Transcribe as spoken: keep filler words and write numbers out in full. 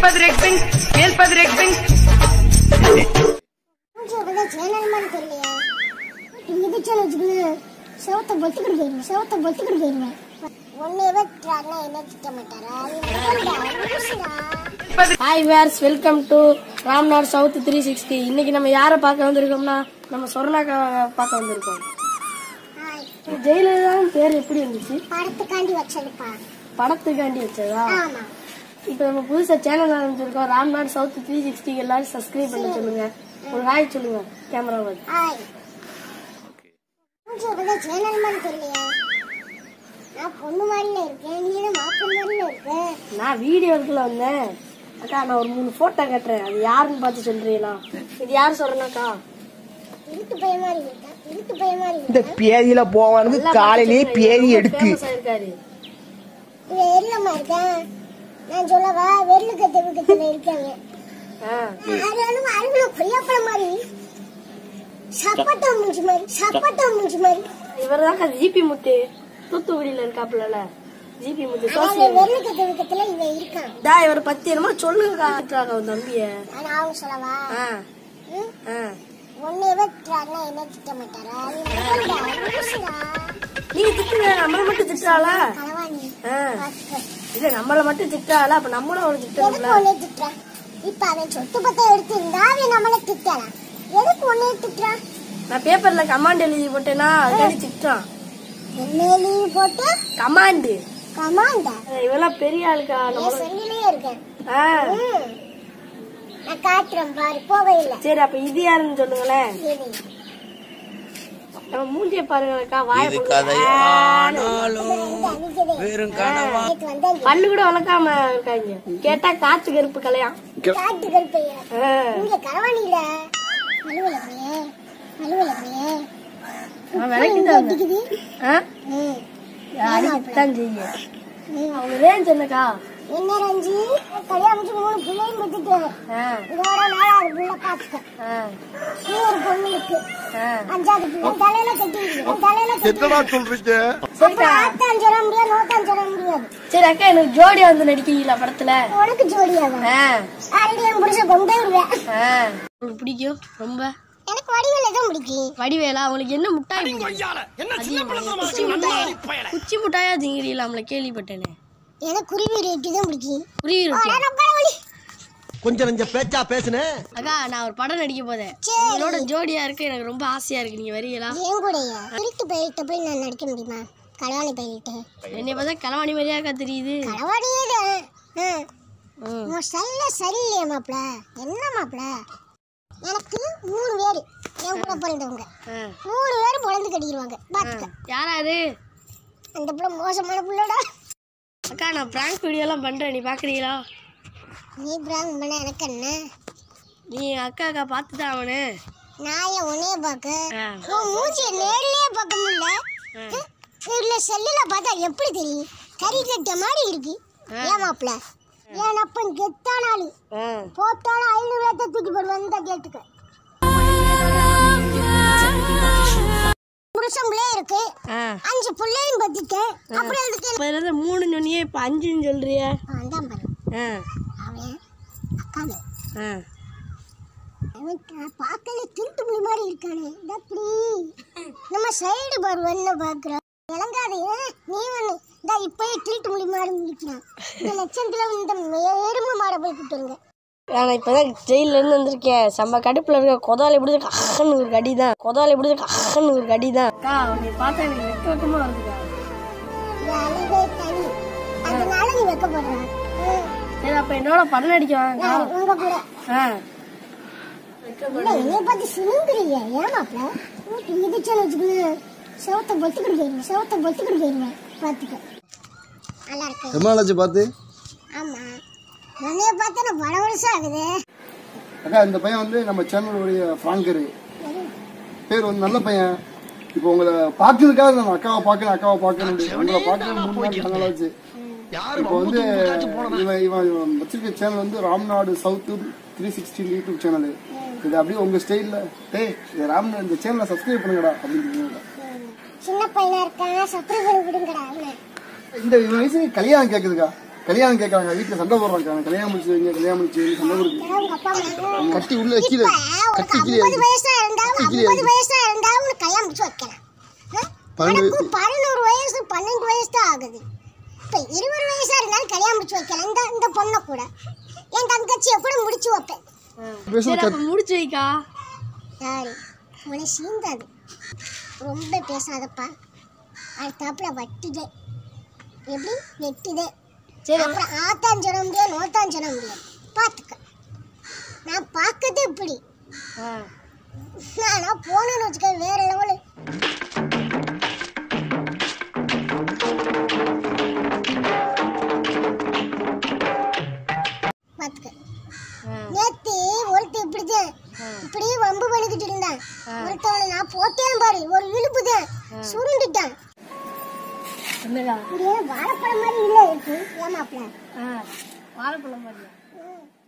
Padrekbing, Neil Padrekbing. मुझे बड़ा channel मन कर लिया ये चैनल जुगले सेवता बोलते कर गई सेवता बोलते कर गई मैं ஒண்ணே வெட்றானே என்ன திட்டமாட்டாரா Hi viewers, welcome to Ramnad South three sixty. இன்னைக்கு நம்ம யாரை பார்க்க வந்திருக்கோம்னா நம்ம சொர்ணாக்கா பார்க்க வந்திருக்கோம். ஹாய். ஜெயிலரா பேர் எப்படி வந்துச்சு? படத்துக்காண்டி வச்சதுப்பா. படத்துக்காண்டி வச்சதா? ஆமா. இப்போ நம்ம புதுசா சேனல் ஆரம்பிச்சிருக்கோம். ராம்நாட் சவுத் த்ரீ சிக்ஸ்டி எல்லாரும் சப்ஸ்கிரைப் பண்ண சொல்லுங்க. ஒரு ஹாய் சொல்லுங்க கேமராவை. ஹாய். मुझे बड़ा चैनल मन कर लिया நான் பொண்ணு மாதிரில இருக்கேன் நீ என்ன மாப்பிள்ளை மாதிரில இருக்க நான் வீடியோ எடுக்கல வந்தேன் அக்கா. நான் ஒரு மூணு போட்டோ கட்டுறேன், அது யாருன்னு பார்த்து சொல்றீங்களா? இது யார் சொல்றேனாக்கா? இருட்டு பையன் மாதிரி இருக்கா இருட்டு பையன் மாதிரி இந்த பேதியில போவானுக்கு காலையிலே பேதி எடுக்கு இருக்காரு. இது எரியமா இருக்கேன் நான் சொல்லவா வெள்ளு கத்த விக்கத்துல இருக்காங்க ஆனாலும் அருகுல கொய்யாப்பழ மாதிரி சப்பட்டா மூஞ்சி மாதிரி சப்பட்டா மூஞ்சி மாதிரி இவர்தான் ஜிபி முத்து தூத்துக்குடியில இருக்காப்புல. ஜிபி முத்து வெள்ளு கத்த விக்கத்துல இவன் இருக்கான். டா இவர் பத்தி என்னமோ சொல்லுங்க தம்பிய. அவங்க சொல்லவா ஒன்னே வெட்றானே என்ன திட்ட மாட்டாரா நீங்க திட்டுங்க, நம்மள மட்டும் திட்டாளா? இல்ல நம்மள மட்டும் திட்டாளா? அப்ப நம்மளும் அவளை திட்டணும்ல. இப்ப அவன் சொத்து பத்த எடுத்து இருந்தா அவன் நம்மள திட்டலாம். எதுக்கு ஒன்னே திட்டுறான்? நான் பேப்பர்ல கமாண்ட் எழுதி போட்டேன்னா அதுக்காண்டி திட்டுறான். என்ன எழுதி போட்டு? கமாண்ட். கமாண்டா? இவெல்லாம் பெரிய ஆளுக்கா. நம்ம சென்னிலே இருக்கேன். நான் காட்டுறேன் பாரு, போவே இல்ல. சரி அப்ப இது யாருன்னு சொல்லுங்களேன். நம்ம மூஞ்சிய பாருங்கக்கா. வாய பல்லு கூட வளர்க்காம இருக்காங்க. கேட்டா காத்து கருப்பு கலையாம். காட்டு கருப்பையா? இங்க கரவாணில மலுவலக்கலையே மலுவலக்கலையே விளக்கிதான் செய்ய அவங்க ரேஞ்ச் என்னக்கா? என்ன ரஞ்சி கல்யாணம் மூணு பிள்ளையும் பெற்றுட்டேன். இதோட நாலாவது பிள்ளை பாத்துட்டேன். ஒரு பொண்ணு இருக்கு அஞ்சாவது பிள்ளை தலையில கட்டிருக்கு. தலையில கட்டி ஆத்தான் சொல்ல முடியாது நோத்தான் சொல்ல முடியாது. சரி அக்கா எனக்கு ஜோடியா வந்து நடிக்கிறீங்களா படத்துல? உனக்கு ஜோடியாதான் ஆல்ரெடி என் புருஷ கொண்டே வருவேன். உங்களுக்கு பிடிக்கும் ரொம்ப? எனக்கு வடிவேல தான் பிடிக்கும். வடிவேலா? அவங்களுக்கு என்ன முட்டாய் குச்சி முட்டாயா திங்கிறீங்களா? நம்மள கேள்விப்பட்டேனே. எனக்கு குருவி ரொட்டி தான் பிடிக்கும். குருவி ரொட்டி கொஞ்சம் கொஞ்சம் பேச்சா பேசுனே. அக்கா நான் ஒரு படம் நடிக்க போதேன். உங்களோட ஜோடியா இருக்கு, எனக்கு ரொம்ப ஆசையா இருக்கு. நீங்க வரீங்களா? என் கூடயா? திருட்டு பயில்கிட்ட போய் நான் நடிக்க முடியுமா? களவாணி பயில்கிட்ட என்னை பார்த்தா களவாணி மாதிரியா அக்கா தெரியுது? களவாணியே தான் சல்ல சரியில்லையா மாப்பிள? என்ன மாப்பிள? எனக்கு மூணு பேரு என் கூட பிறந்தவங்க மூணு பேரும் பொழந்து கட்டிடுவாங்க. பாத்துக்க யாராரு? அந்த பிள்ளை மோசமான பிள்ளைடா. அக்கா நான் பிராங்க் வீடியோ எல்லாம் பண்றேன், நீ பாக்குறீங்களா? நீ பிராங்க் பண்ண எனக்கு என்ன? நீ அக்கா அக்கா பார்த்துதான் அவனு. நான் ஏன் உன்னைய பாக்க? உன் மூஞ்சிய நேர்லயே பார்க்க முடியல. இல்ல செல்லுல பார்த்தா எப்படி தெரியும்? கறி கட்ட மாதிரி இருக்கு. ஏன் மாப்பிள? ஏன் அப்பன் கெத்தான ஆளு போட்டாலும் ஐநூறு ரூபாய் தூக்கி போடுவான்னு தான் கேட்டுக்க. புருஷன் பிள்ளை இருக்கு, அஞ்சு பிள்ளையும் பத்திட்டேன். அப்புறம் அதுக்கு மூணு சொன்னியே இப்ப அஞ்சுன்னு சொல்றிய? அதான் பாரு அவன் அக்காவே பார்க்கல திருட்டு புலி மாதிரி இருக்கானே. அப்படி நம்ம சைடு பாரு என்ன பாக்குறோம் இளங்காதே. நீ ஒண்ணு இந்த இப்பயே திருட்டு முடி மாடு முடிக்கிறான். இந்த லட்சத்துல இந்த எருமை மாடை போய் கூட்டுருங்க. நான் இப்பதான் ஜெயில இருந்து வந்திருக்கேன். செம்ம கடுப்புல இருக்க. கொதாலை பிடிச்ச கஹன்னு ஒரு கடி தான். கொதாலை பிடிச்ச கஹன்னு ஒரு கடி தான். நீ பார்த்தா எனக்கு வெக்க வெக்கமா வருதுக்கா. அழுவே தனி அதனால நீ வெக்கப்படுற. சரி அப்ப என்னோட படம் நடிக்க வாங்க உங்க கூட. என்னை பார்த்து சிலுங்குறீங்க ஏன் மாப்பிள? இது சொல்ல வச்சுக்கோங்க செவத்தை பொத்து கொடுக்க செவத்தை பொத்து கொடுக்க பாத்துக்க. நல்லா இருக்கு. எம்மாளாச்சு பார்த்து? ஆமா என்னைய பார்த்தா நான் பல வருஷம் ஆகுது. அக்கா இந்த பையன் வந்து நம்ம சேனலுடைய ஃப்ராங்கரு பேர் வந்து நல்ல பையன். இப்போ உங்களை பார்க்கறதுக்காக நம்ம அக்காவை பார்க்கணும் அக்காவை பார்க்கணும் உங்களை பார்க்கணும் மூணு நாள் நாளாச்சு. இப்போ வந்து இவன் இவன் வச்சிருக்க சேனல் வந்து Ramnad south three sixty YouTube channel. இது அப்படியே உங்க ஸ்டைல்ல டேய் ராம்நாடு இந்த சேனலை சப்ஸ்கிரைப் பண்ணுங்கடா அப்படின்னு. சின்ன பையனா இருக்கான் சப்ஸ்கிரைப் பண்ணி விடுங்கடா. இந்த வயசுக்கு கல்யாணம் கேக்குதுக்கா? கல்யாணம் கேட்கறாங்க, வீட்டுல சண்டை போடுறாங்க, கல்யாணம் முடிச்சு வைங்க, கல்யாணம் முடிச்சு வைங்க, சண்டை கொடுக்கு. கட்டி உள்ள கீழே கட்டி கீழே ஐம்பது வயசா இருந்தாலும் ஐம்பது வயசா இருந்தாலும் உனக்கு கல்யாணம் முடிச்சு வைக்கலாம். உனக்கு பதினோரு வயசு பன்னெண்டு வயசு தான் ஆகுது. இப்ப இருபது வயசா இருந்தாலும் கல்யாணம் முடிச்சு வைக்கலாம். இந்த இந்த பொண்ணை கூட என் தங்கச்சியை கூட முடிச்சு வைப்பேன். முடிச்சு வைக்கா. சாரி, உன சீந்தாது. ரொம்ப பேசாதப்பா. அடுத்தாப்புல வட்டிதே எப்படி நெட்டிதே. அப்புறம் ஆத்தான் சொல்ல முடியாது, நோத்தான் சொல்ல முடியாது. பார்த்துக்க, நான் பார்க்கறது இப்படி. நான் போனேன்னு வச்சுக்க வேற லெவலு. பார்த்துக்க, நேத்து ஒருத்தர் இப்படிதான் இப்படி வம்பு பண்ணிக்கிட்டு இருந்தான். ஒருத்தவனை நான் போட்டேன் பாரு, ஒரு இழுப்புதான் சுருண்டுட்டான். வாழைப்பழம் மாதிரி இல்ல இருக்கு. ஏமாப்ல வாழைப்பழம் மாதிரி